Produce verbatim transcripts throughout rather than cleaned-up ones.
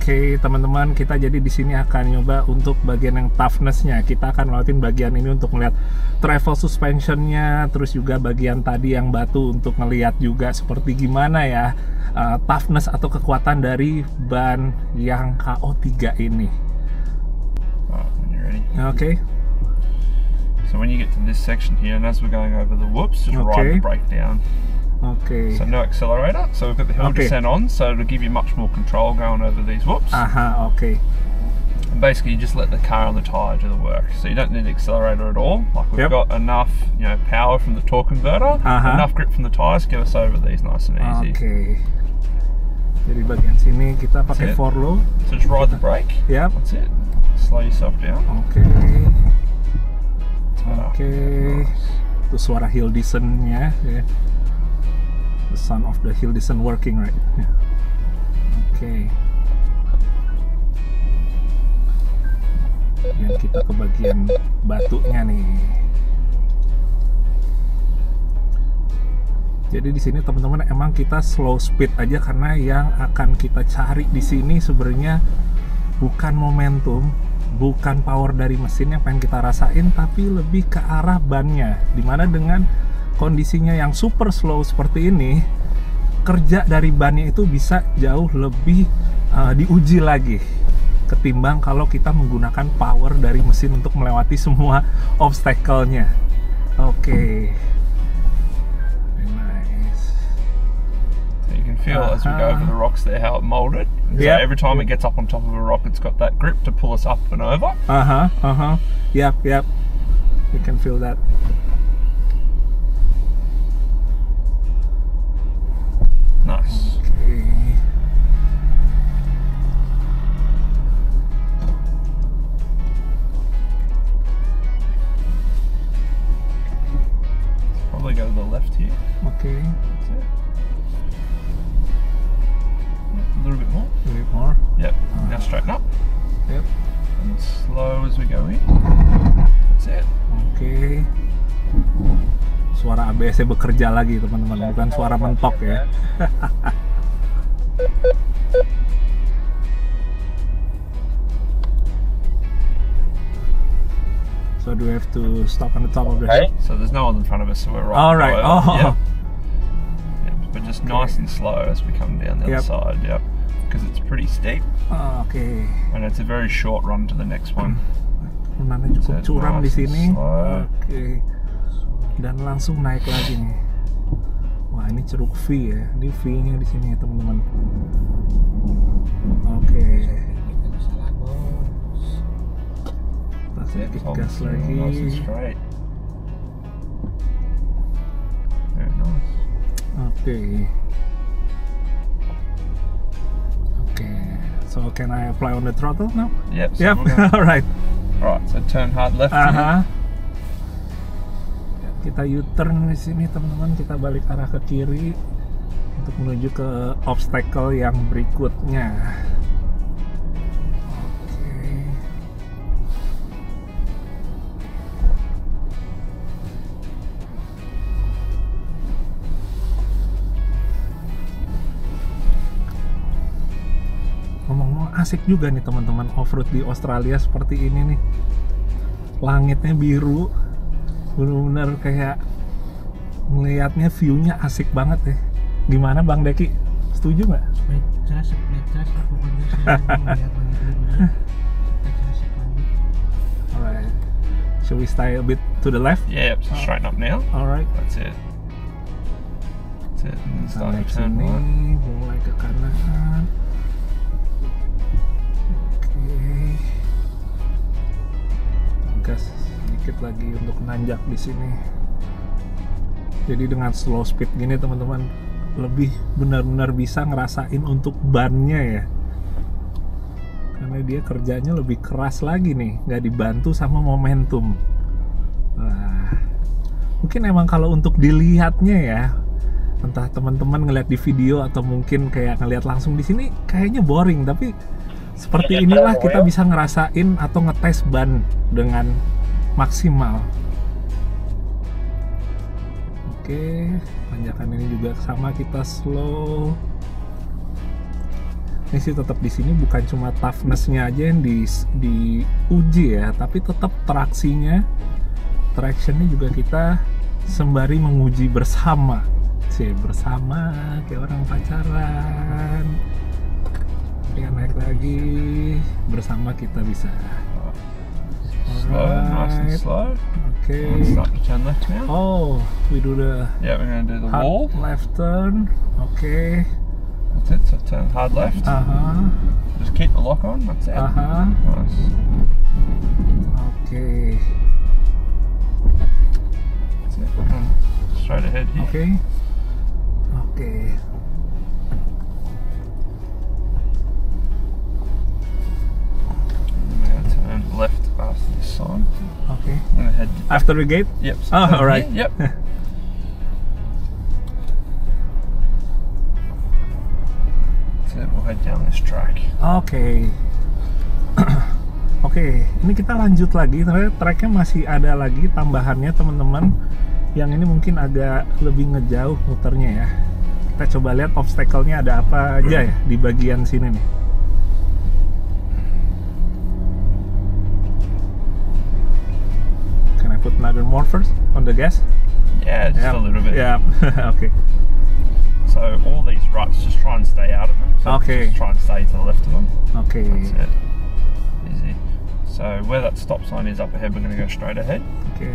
Oke teman-teman, kita jadi di sini akan nyoba untuk bagian yang toughness-nya. Kita akan lewatin bagian ini untuk melihat travel suspension-nya, terus juga bagian tadi yang batu untuk ngelihat juga seperti gimana ya uh, toughness atau kekuatan dari ban yang K O tiga ini. Right, Oke. Okay. So when you get to this section here, and as we're going over the whoops, just Okay. ride the brake down. Okay. So no accelerator. So we've got the hill Okay. descent on, so it'll give you much more control going over these whoops. Aha, oke. Okay. And basically, you just let the car and the tyre do the work. So you don't need an accelerator at all. Like we've Yep. got enough, you know, power from the torque converter, Uh-huh. enough grip from the tyres to get us over these nice and easy. Oke. Okay. Jadi bagian sini kita pakai That's it. four low. So just ride the brake. Yep. That's it. Slow yourself down. Oke. Okay. Ah, Oke. Okay. nice. Itu suara hill descent-nya ya. The sound of the hill descent working right. Yeah. Oke. Okay. Dan kita ke bagian batunya nih. Jadi di sini teman-teman emang kita slow speed aja karena yang akan kita cari di sini sebenarnya bukan momentum, bukan power dari mesin yang pengen kita rasain, tapi lebih ke arah bannya. Dimana dengan kondisinya yang super slow seperti ini, kerja dari bannya itu bisa jauh lebih uh, diuji lagi ketimbang kalau kita menggunakan power dari mesin untuk melewati semua obstacle-nya. Oke. Okay. Nice. So you can feel uh-huh. as we go over the rocks there how it molded. So Yep. every time it gets up on top of a rock, it's got that grip to pull us up and over. Uh-huh, uh-huh. Yep, yep. You can feel that. Nice. Okay. Probably go to the left here. Okay. That's it. A little bit more. A bit more. Yep. Now straighten up. Yep. And slow as we go in. That's it. Oke. Okay. Suara A B S-nya bekerja lagi teman-teman, bukan suara mentok ya. So do we have to stop on the top of the hill? So there's no one in front of us, so we're right. All right. below. Oh. Yep. Yep. But just Okay. nice and slow as we come down the Yep. other side. Yep. Because it's pretty steep. Oke. Okay. And it's a very short run to the next one. Turunannya cukup So curam di nice and sini. slow. Oke. Okay. Dan langsung naik lagi nih. Wah, ini ceruk V ya. Ini V-nya di sini ya, teman-teman. Oke. Okay. Kita sedikit gas lagi. Nice and straight. Very nice. Oke. Okay. Oke. Okay. So can I apply on the throttle now? Yep. So Yep. we're gonna- All right. Right. So turn hard left. Aha. here. Kita U-turn di sini teman-teman, kita balik arah ke kiri untuk menuju ke obstacle yang berikutnya. Oke. Ngomong-ngomong asik juga nih teman-teman off-road di Australia seperti ini nih. Langitnya biru. Bener-bener kayak ngelihatnya view-nya asik banget ya. Gimana Bang Deki? Setuju nggak? Jas, jas, pokoknya saya melihat langit. Alright. Should we stay a bit to the left? Yep. So straighten up now. Alright. That's it. That's it. And then Kita start naik to turn sini, right. mulai ke kanan. Oke. Gas sedikit lagi untuk nanjak di sini. Jadi dengan slow speed gini teman-teman, lebih benar-benar bisa ngerasain untuk bannya ya. Karena dia kerjanya lebih keras lagi nih, nggak dibantu sama momentum. Wah, mungkin emang kalau untuk dilihatnya ya, entah teman-teman ngeliat di video atau mungkin kayak ngeliat langsung di sini, kayaknya boring. Tapi seperti inilah kita bisa ngerasain atau ngetes ban dengan maksimal. Oke, tanjakan ini juga sama, kita slow. ini sih tetap di sini bukan cuma toughness-nya aja yang di diuji ya, tapi tetap traksinya, traction-nya juga kita sembari menguji bersama, sih bersama kayak orang pacaran. Dia naik lagi bersama kita bisa. Slow, nice and slow. Okay. Let's start to turn left now. Oh, we do the Yeah, we're going to do the hard wall. left turn. Okay. That's it, so turn hard left. Uh huh. Just keep the lock on, that's it. Uh huh. Nice. Okay. That's it. And straight ahead here. Okay. Okay. We're going to turn left after this sign. Okay. I'm going to head. After the gate. Yep. so Oh, turn alright. here, Yep. That's it, we'll head down this track. Oke. Oke, ini kita lanjut lagi. Ternyata tracknya masih ada lagi tambahannya teman-teman. Yang ini mungkin agak lebih ngejauh muternya ya. Kita coba lihat obstacle-nya ada apa aja ya di bagian sini nih. Can I put another more first on the gas? Yeah, just a little bit. Yeah. Okay. So all these ruts, just try and stay out of them. So Okay. just try and stay to the left of them. Okay. That's it. Easy. So where that stop sign is up ahead, we're going to go straight ahead. Okay.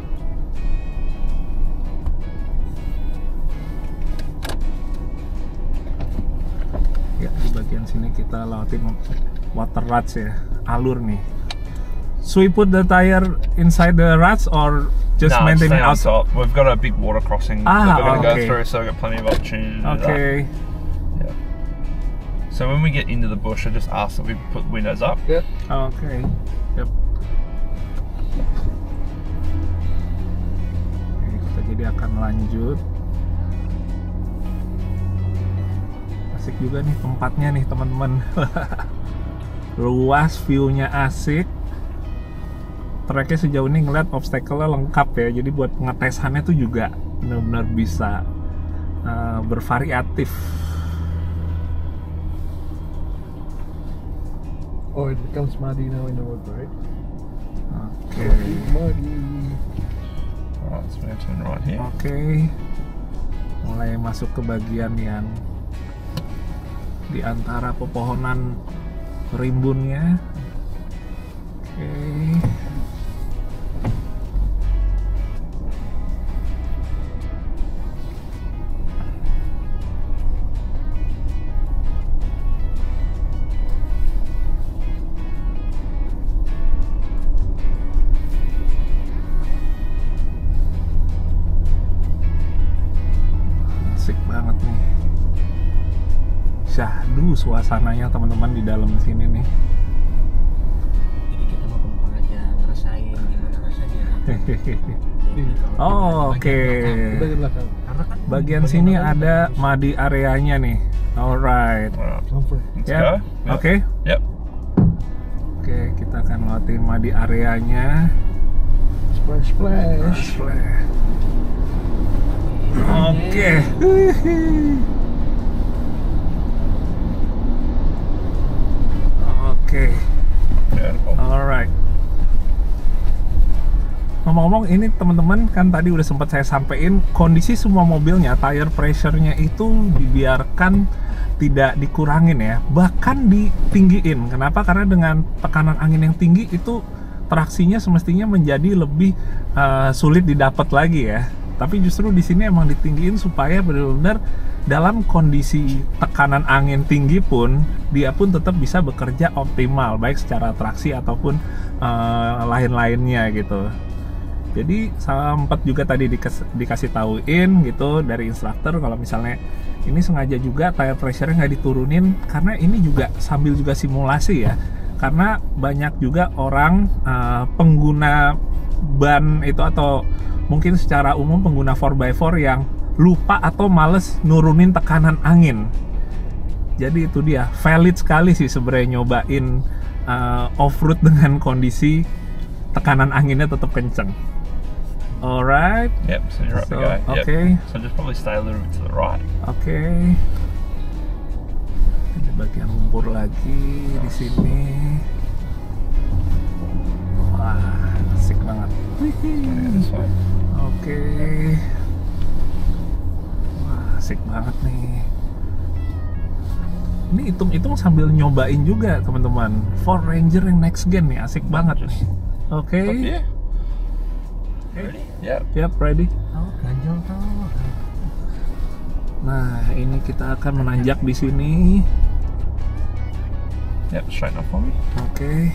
Ya, di bagian sini kita lewatin water ruts ya, alur nih. So we put the tire inside the ruts or just no, maintain stay it on out? top. We've got a big water crossing Ah, that we're going to okay. go through, so we've got plenty of opportunity to do Okay. that. Yeah. So when we get into the bush, I just ask that we put the windows up. Yep. Okay. Yep. Oke, kita jadi akan lanjut. Asik juga nih tempatnya nih teman-teman. Luas, view-nya asik. Tracknya sejauh ini ngeliat obstacle-nya lengkap ya. Jadi buat pengetesannya tuh juga benar-benar bisa uh, bervariatif. Oh, it becomes muddy now in the road, right? Oke. Muddy. Alright, so we're going to turn right here. Oke. Mulai masuk ke bagian yang di antara pepohonan rimbunnya. Oke. Asik banget nih. Syahdu suasananya teman-teman di dalam sini nih. Jadi kita mau penumpang aja ngerasain gimana rasanya. Jadi kalau Oh, di oke. Kita di belakang. Karena kan Bagian sini ada muddy areanya nih. Alright. Alright, Comfort. let's Ya. go. Oke. Yep. Oke, kita akan lewatin muddy areanya. Splash, splash. Oke. Oke. Beautiful. Alright. Ngomong-ngomong ini teman-teman kan tadi udah sempat saya sampein kondisi semua mobilnya tire pressure-nya itu dibiarkan tidak dikurangin ya, bahkan ditinggiin. Kenapa? Karena dengan tekanan angin yang tinggi itu traksinya semestinya menjadi lebih uh, sulit didapat lagi ya. Tapi justru di sini emang ditinggiin supaya benar-benar dalam kondisi tekanan angin tinggi pun dia pun tetap bisa bekerja optimal baik secara traksi ataupun uh, lain-lainnya gitu. Jadi sempat juga tadi dikas, dikasih tauin gitu dari instruktur kalau misalnya ini sengaja juga tire pressure-nya nggak diturunin karena ini juga sambil juga simulasi ya. Karena banyak juga orang uh, pengguna ban itu atau mungkin secara umum pengguna four by four yang lupa atau males nurunin tekanan angin. Jadi itu dia, valid sekali sih sebenarnya nyobain uh, off-road dengan kondisi tekanan anginnya tetap kenceng. Alright. Yep, so you're up So, to go. Yep. okay. So just probably stay a little bit to the right. Oke. bagian lumpur lagi di sini. Wah, asik banget. Yeah, this way. Oke. Wah, asik banget nih. Ini hitung-hitung sambil nyobain juga teman-teman. Ford Ranger yang next gen nih, asik banget nih. Oke. Up here. Ready? Yep. Yap, ready. Oh, ganjel tuh. Nah, ini kita akan menanjak di sini. Yep, straighten up for me. Oke.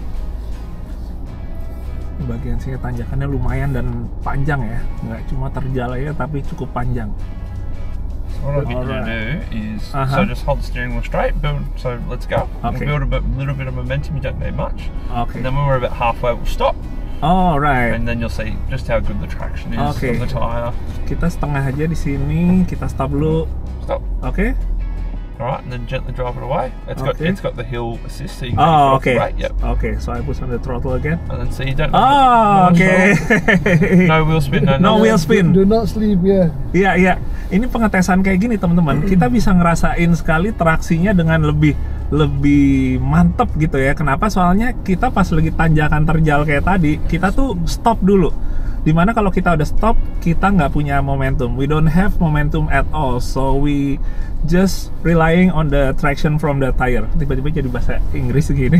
Di bagian sini tanjakannya lumayan dan panjang ya. Nggak cuma terjal ya, tapi cukup panjang. So what I'll get you to Alright. do is, Uh-huh. so just hold the steering wheel straight, build, so let's go. Okay. We'll build a bit, little bit of momentum, you don't need much. Oke. And then when we're about halfway, we'll stop. Alright. And then you'll see just how good the traction is Okay. on the tyre. Kita setengah aja di sini. Kita stop dulu. Stop. Oke. Alright, and then gently drive it away. It's Okay. got it's got the hill assist, so you can Oh, get oke. it off the brake. Yep. Oke, so I push on the throttle again. And then so you don't. Oh, no oke. No wheel spin. No. No no. wheel spin. Do not sleep ya. Iya, iya. Ini pengetesan kayak gini teman-teman. Kita bisa ngerasain sekali traksinya dengan lebih lebih mantep gitu ya. Kenapa? Soalnya kita pas lagi tanjakan terjal kayak tadi, kita tuh stop dulu. Dimana kalau kita udah stop, kita nggak punya momentum. We don't have momentum at all. So we just relying on the traction from the tire. Tiba-tiba jadi bahasa Inggris gini.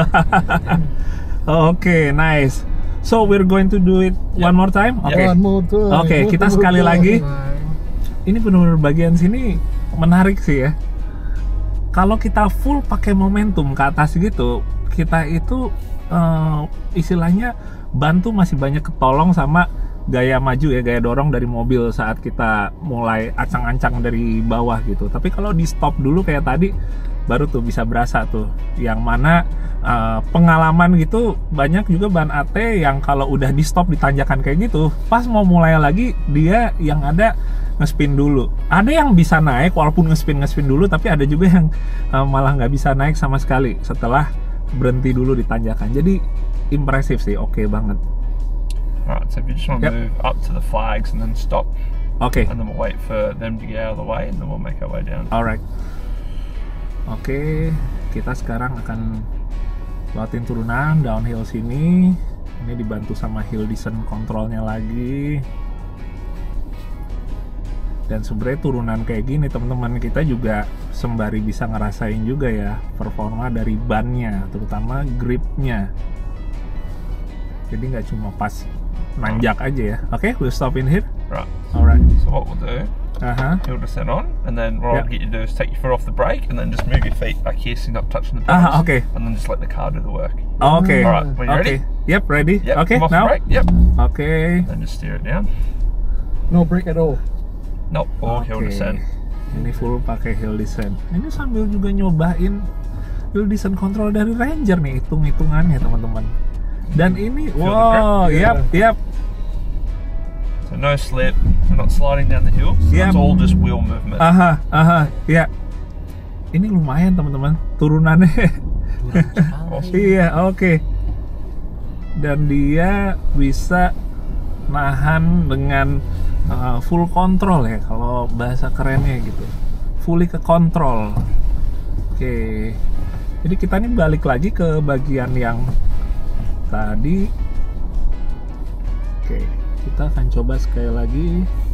Oke, nice. So we're going to do it one more time. Oke. One more time. Oke, One kita more sekali time. lagi. Ini benar-benar bagian sini menarik sih ya. Kalau kita full pakai momentum ke atas gitu, kita itu uh, istilahnya bantu masih banyak ketolong sama gaya maju ya, gaya dorong dari mobil saat kita mulai acang-ancang dari bawah gitu. Tapi kalau di stop dulu kayak tadi, baru tuh bisa berasa tuh. Yang mana uh, pengalaman gitu, banyak juga ban A T yang kalau udah di stop di tanjakan kayak gitu, pas mau mulai lagi dia yang ada ngespin dulu. Ada yang bisa naik walaupun ngespin ngespin dulu, tapi ada juga yang uh, malah nggak bisa naik sama sekali setelah berhenti dulu di tanjakan. Jadi impresif sih, oke okay banget. Right, so if you just want to Yep. move up to the flags and then stop, Oke, okay. and then we'll wait for them to get out of the way, and then we'll make our way down. Alright. Oke, okay, kita sekarang akan lewatin turunan downhill sini. Ini dibantu sama hill descent controlnya lagi. Dan sebenarnya turunan kayak gini teman-teman, kita juga sembari bisa ngerasain juga ya performa dari bannya, terutama gripnya. Jadi nggak cuma pas nanjak aja ya. Oke, okay, we'll stop in here. Right. Alright. So what we'll do, Aha. hill descent on, and then what Yep. I'll get you to do is take your foot off the brake, and then just move your feet back here so you're not touching the Ah, pedals. okay. And then just let the car do the work. Oke. Okay. Alright, when you Oke. ready? Yep, ready. Yep. Oke, come off now. the brake. Yep. Oke. Then just steer it down. No break at all. Nope. Or hill Oke. descent. Ini full pakai hill descent. Ini sambil juga nyobain hill descent control dari Ranger nih, hitung-hitungannya teman-teman. Dan ini, Feel the wow, grip? yap, yap. So no slip. We're not sliding down the hills. Yep. It's all just wheel movement. Aha, aha, ya. Ini lumayan teman-teman, turunannya. Turun sekali. Iya, oke. Dan dia bisa nahan dengan uh, full control ya, kalau bahasa kerennya gitu. Fully ke kontrol. Oke. Jadi kita nih balik lagi ke bagian yang tadi. Oke, kita akan coba sekali lagi.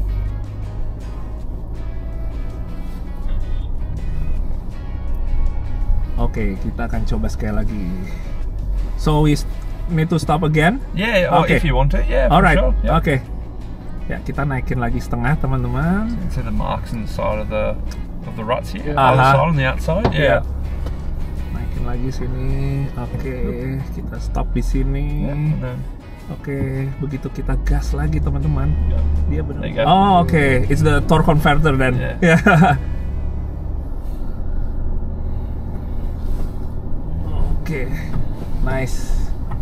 Oke, kita akan coba sekali lagi. So we need to stop again. Yeah. Or Okay. if you want to. Yeah. For Alright, sure. Yep. oke. Ya, kita naikin lagi setengah teman-teman. You can see the marks in the side of the of the ruts here. Uh-huh. Other side on the outside. Ya. Yeah. Naikin lagi sini. Oke, kita stop di sini. Yeah. And then, Oke, begitu kita gas lagi teman-teman. yeah. Dia benar. There you go. Oh, oke. It's the torque converter then. Yeah. Ya. Oke. Nice.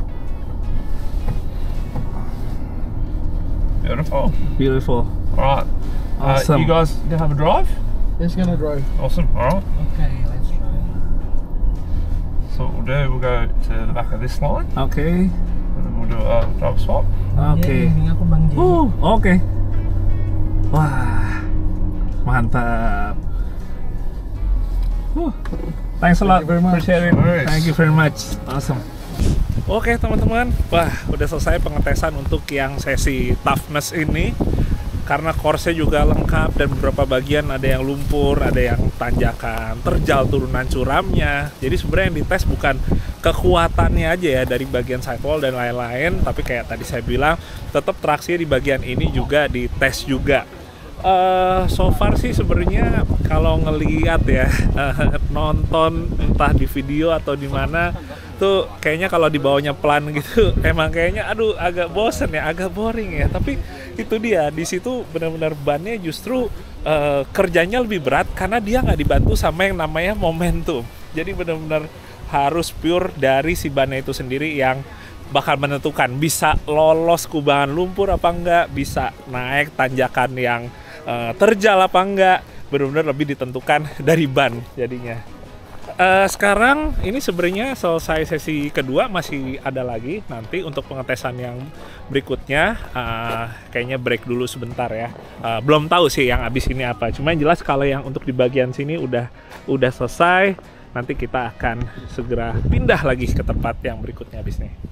Beautiful. Beautiful. All right. Uh, Awesome. you guys gonna have a drive? It's gonna drive. Awesome. All right. Okay, let's try. So what we'll do, we'll go to the back of this line, Oke. and then we'll do a drive swap. Oke. Dia bimbing aku Bang J. Uh, oke. Wah. Mantap. Whew. Thanks a lot you very much. for sharing. Nice. Thank you very much. Awesome. Oke teman-teman, wah udah selesai pengetesan untuk yang sesi toughness ini. Karena course-nya juga lengkap dan beberapa bagian ada yang lumpur, ada yang tanjakan, terjal turunan curamnya. Jadi sebenarnya yang dites bukan kekuatannya aja ya dari bagian sidewall dan lain-lain, tapi kayak tadi saya bilang, tetap traksinya di bagian ini juga dites juga. Uh, so far sih sebenarnya kalau ngelihat ya uh, nonton entah di video atau di mana tuh kayaknya kalau dibawanya pelan gitu emang kayaknya aduh agak bosen ya, agak boring ya. Tapi itu dia, di situ benar-benar bannya justru uh, kerjanya lebih berat karena dia nggak dibantu sama yang namanya momentum. Jadi benar-benar harus pure dari si bannya itu sendiri yang bakal menentukan bisa lolos kubangan lumpur apa enggak, bisa naik tanjakan yang uh, terjal apa enggak, benar-benar lebih ditentukan dari ban jadinya. Uh, sekarang ini sebenarnya selesai sesi kedua, masih ada lagi nanti untuk pengetesan yang berikutnya. Uh, kayaknya break dulu sebentar ya. Uh, belum tahu sih yang abis ini apa. Cuma yang jelas kalau yang untuk di bagian sini udah udah selesai. Nanti kita akan segera pindah lagi ke tempat yang berikutnya abis nih.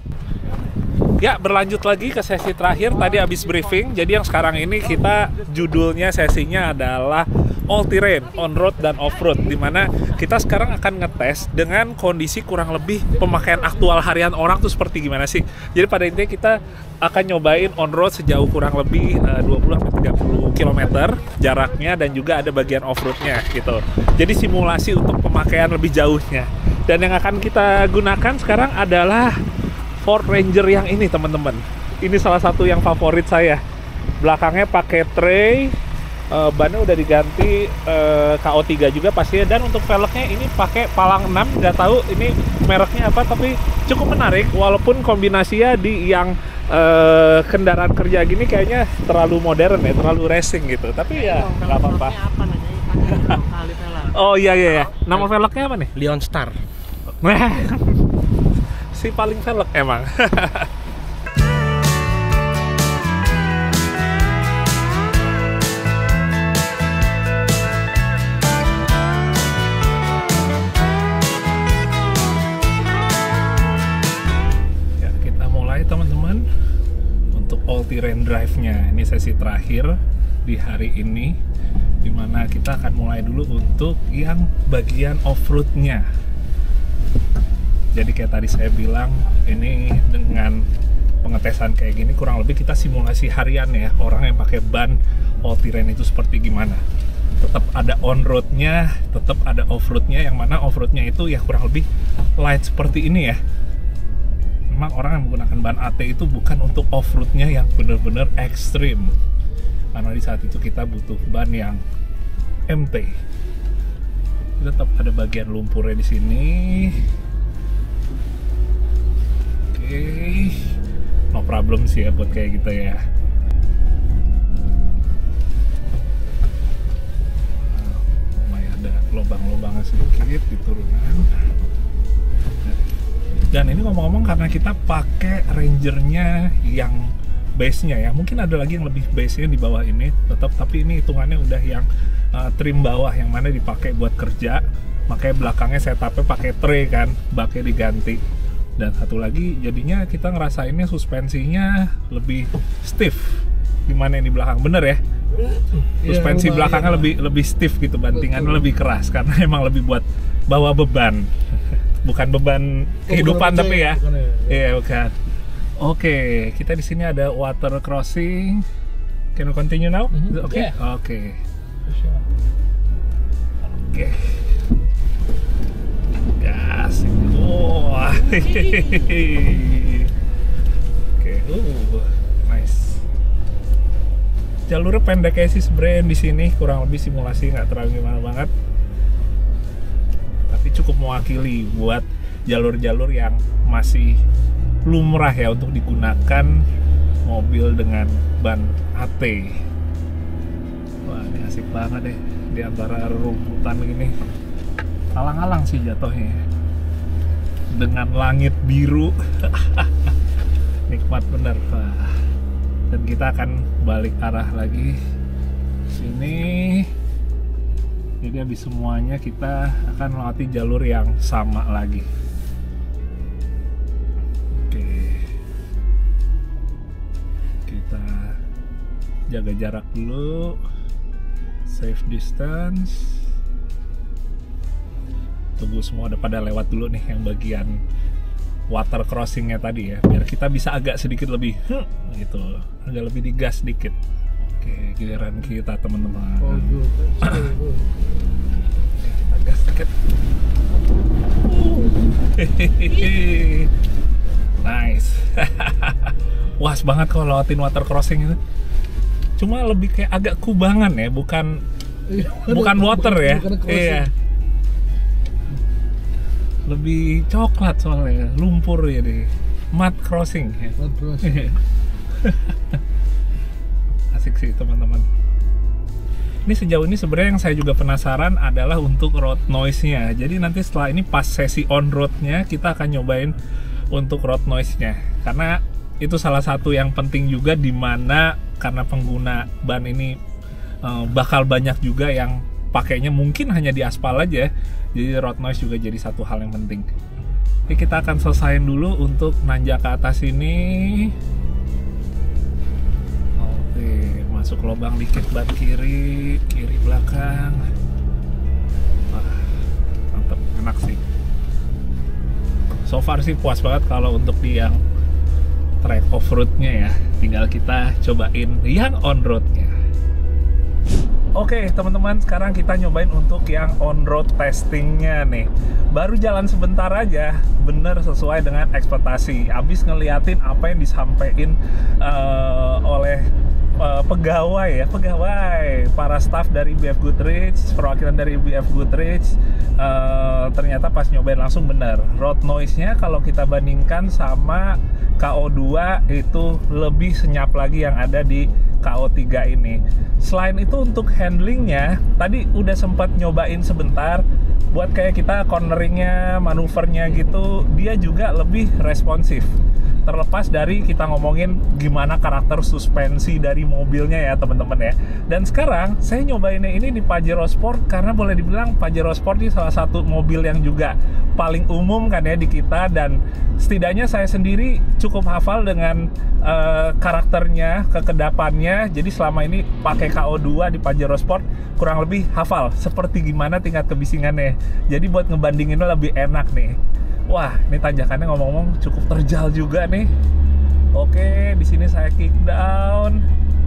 Ya, berlanjut lagi ke sesi terakhir. Tadi habis briefing, jadi yang sekarang ini kita judulnya sesinya adalah all terrain, on road dan off road, dimana kita sekarang akan ngetes dengan kondisi kurang lebih pemakaian aktual harian orang tuh seperti gimana sih. Jadi pada intinya kita akan nyobain on road sejauh kurang lebih uh, dua puluh sampai tiga puluh kilometer jaraknya, dan juga ada bagian off roadnya gitu. Jadi simulasi untuk pemakaian lebih jauhnya. Dan yang akan kita gunakan sekarang adalah Ford Ranger yang ini teman-teman. Ini salah satu yang favorit saya. Belakangnya pakai tray, uh, bannya udah diganti uh, K O tiga juga pastinya. Dan untuk velgnya ini pakai Palang enam, nggak tahu ini mereknya apa, tapi cukup menarik. Walaupun kombinasinya di yang uh, kendaraan kerja gini kayaknya terlalu modern ya, terlalu racing gitu. Tapi ya nggak apa-apa. Oh iya iya ya. Nama velgnya apa nih? Leon Star. Si paling velg emang. Ya, kita mulai teman-teman untuk all terrain drive-nya. Ini sesi terakhir di hari ini, dimana kita akan mulai dulu untuk yang bagian off-road-nya. Jadi kayak tadi saya bilang, ini dengan pengetesan kayak gini kurang lebih kita simulasi harian ya, orang yang pakai ban all terrain itu seperti gimana. Tetap ada on roadnya, tetap ada off roadnya, yang mana off roadnya itu ya kurang lebih light seperti ini ya. Memang orang yang menggunakan ban A T itu bukan untuk off roadnya yang benar-benar ekstrim, karena di saat itu kita butuh ban yang M T. Tetap ada bagian lumpurnya di sini. Oke, no problem sih ya buat kayak gitu ya. Lumayan ada lubang-lubangnya sedikit di turunan. Dan ini ngomong-ngomong karena kita pakai Rangernya yang base-nya ya, mungkin ada lagi yang lebih base-nya di bawah ini tetap, tapi ini hitungannya udah yang uh, trim bawah yang mana dipakai buat kerja. Makanya belakangnya setupnya pakai tray kan, baknya diganti. Dan satu lagi, jadinya kita ngerasainnya suspensinya lebih stiff. Gimana yang di belakang, bener ya? Suspensi ya, belakangnya lebih lebih stiff gitu, bantingannya betul, lebih keras karena emang lebih buat bawa beban, bukan beban kehidupan, oh, tapi ya. Iya ya, bukan. Oke, kita di sini ada water crossing. Can we continue now? Mm-hmm. Oke, okay? Yeah. Oke. Okay. Oke. Okay. Gas. Wah. Oke, uh, nice. Jalurnya pendek ya sih sebenarnya di sini, kurang lebih simulasi nggak terlalu gimana banget. Tapi cukup mewakili buat jalur-jalur yang masih lumrah ya untuk digunakan mobil dengan ban A T. Wah, ini asik banget deh di antara rumputan gini. Alang-alang sih jatuhnya dengan langit biru. Nikmat bener. Wah. Dan kita akan balik arah lagi sini. Jadi habis semuanya kita akan melewati jalur yang sama lagi. Oke. Kita jaga jarak dulu. Safe distance. Tunggu semua udah pada lewat dulu nih yang bagian water crossingnya tadi ya, biar kita bisa agak sedikit lebih huh, gitu, agak lebih digas sedikit. Oke, giliran kita teman-teman. Oh, Kita gas sedikit. Nice. Puas banget kalau lewatin water crossing itu. Cuma lebih kayak agak kubangan ya, bukan bukan water ya. Iya. Lebih coklat soalnya, lumpur ya deh. Mud crossing ya. Mud crossing. Asik sih teman-teman. Ini sejauh ini sebenarnya yang saya juga penasaran adalah untuk road noise-nya. Jadi nanti setelah ini pas sesi on road-nya kita akan nyobain untuk road noise-nya. Karena itu salah satu yang penting juga, di mana karena pengguna ban ini uh, bakal banyak juga yang pakainya mungkin hanya di aspal aja. Jadi road noise juga jadi satu hal yang penting. Jadi kita akan selesain dulu untuk nanjak ke atas ini. Oke, masuk lubang dikit ban kiri, kiri belakang. Wah, mantep, enak sih. So far sih puas banget kalau untuk di yang track off-road-nya ya. Tinggal kita cobain yang on-road-nya. Oke teman-teman, sekarang kita nyobain untuk yang on-road testingnya nih. Baru jalan sebentar aja, bener sesuai dengan ekspektasi. Abis ngeliatin apa yang disampaikan uh, oleh uh, pegawai ya, pegawai, para staff dari B F Goodrich, perwakilan dari B F Goodrich. Uh, ternyata pas nyobain langsung bener. Road noise-nya kalau kita bandingkan sama K O dua itu lebih senyap lagi yang ada di K O tiga ini. Selain itu untuk handlingnya, tadi udah sempat nyobain sebentar. Buat kayak kita corneringnya, manuvernya gitu, dia juga lebih responsif. Terlepas dari kita ngomongin gimana karakter suspensi dari mobilnya ya teman-teman ya. Dan sekarang saya nyobainnya ini di Pajero Sport karena boleh dibilang Pajero Sport ini salah satu mobil yang juga paling umum kan ya di kita, dan setidaknya saya sendiri cukup hafal dengan uh, karakternya, kekedapannya. Jadi selama ini pakai K O dua di Pajero Sport kurang lebih hafal seperti gimana tingkat kebisingannya. Jadi buat ngebandinginnya lebih enak nih. Wah, ini tanjakannya ngomong-ngomong cukup terjal juga nih. Oke, di sini saya kick down.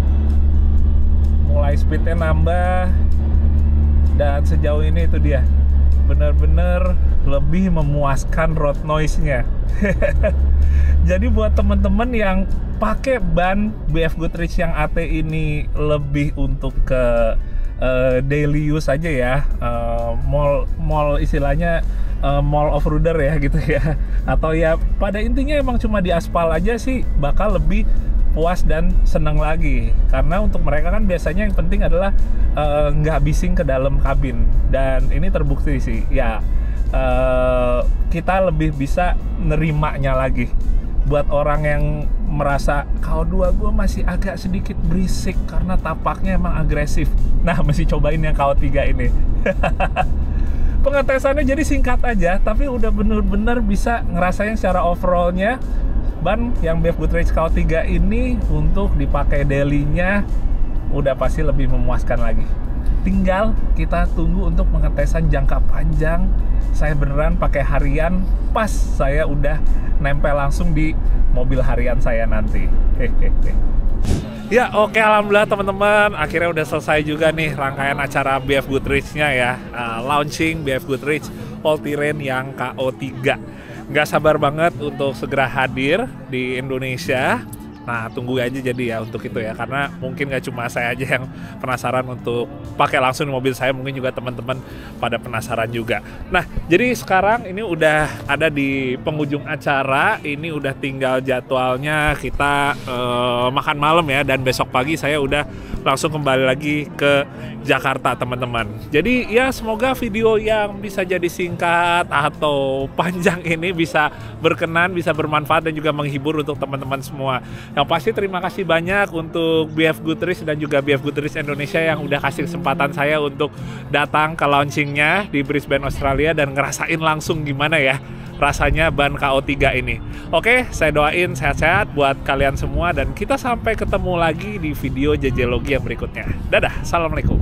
Mulai speednya nambah. Dan sejauh ini itu dia. Bener-bener lebih memuaskan road noise-nya. Jadi buat temen-temen yang pakai ban B F Goodrich yang A T ini lebih untuk ke uh, daily use aja ya. Uh, mall, mall istilahnya Uh, mall off-roader ya gitu ya, atau ya pada intinya emang cuma di aspal aja sih bakal lebih puas dan seneng lagi, karena untuk mereka kan biasanya yang penting adalah nggak uh, bising ke dalam kabin, dan ini terbukti sih ya. Uh, kita lebih bisa nerimanya lagi. Buat orang yang merasa K O dua gue masih agak sedikit berisik karena tapaknya emang agresif, nah mesti cobain yang K O tiga ini. Pengetesannya jadi singkat aja, tapi udah bener-bener bisa ngerasain secara overallnya ban yang B F Goodrich K O tiga ini untuk dipakai daily-nya udah pasti lebih memuaskan lagi. Tinggal kita tunggu untuk pengetesan jangka panjang. Saya beneran pakai harian pas saya udah nempel langsung di mobil harian saya nanti. Hehehe. Ya oke, alhamdulillah teman-teman, akhirnya udah selesai juga nih rangkaian acara B F Goodrich-nya ya, uh, launching B F Goodrich All Terrain yang K O tiga. Nggak sabar banget untuk segera hadir di Indonesia. Nah tunggu aja jadi ya untuk itu ya, karena mungkin nggak cuma saya aja yang penasaran untuk pakai langsung di mobil saya, mungkin juga teman-teman pada penasaran juga. Nah jadi sekarang ini udah ada di penghujung acara, ini udah tinggal jadwalnya kita uh, makan malam ya, dan besok pagi saya udah langsung kembali lagi ke Jakarta teman-teman. Jadi ya semoga video yang bisa jadi singkat atau panjang ini bisa berkenan, bisa bermanfaat dan juga menghibur untuk teman-teman semua. Yang pasti terima kasih banyak untuk B F Goodrich dan juga B F Goodrich Indonesia yang udah kasih kesempatan saya untuk datang ke launchingnya di Brisbane Australia dan ngerasain langsung gimana ya rasanya ban K O tiga ini. Oke, saya doain sehat-sehat buat kalian semua dan kita sampai ketemu lagi di video J J Logi yang berikutnya. Dadah, assalamualaikum.